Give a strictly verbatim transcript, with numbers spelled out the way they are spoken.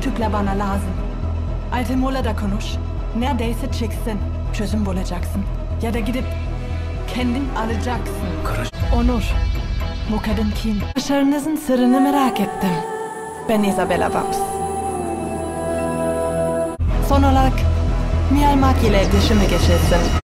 Türkler bana lazım. Alte Muğla'da konuş. Neredeyse çıksın. Çözüm bulacaksın. Ya da gidip kendin alacaksın. Karış. Onur, bu kadın kim? Başarınızın sırrını merak ettim. Ben Isabella Babs. Son olarak Mihal Mak ile iletişime geçirsin.